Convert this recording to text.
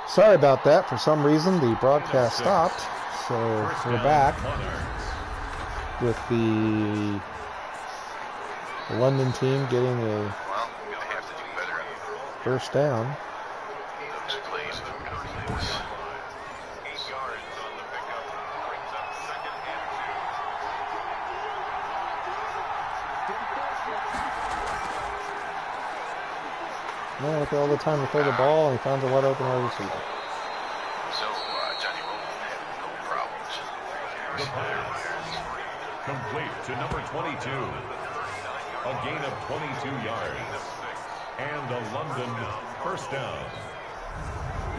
Sorry about that. For some reason, the broadcast stopped. So we're back with the London team getting a first down. Man, look at all the time to throw the ball, and he finds a wide open wide receiver. So, Johnny Roman had no problems. The pass. Complete to number 22. A gain of 22 yards. And a London first down.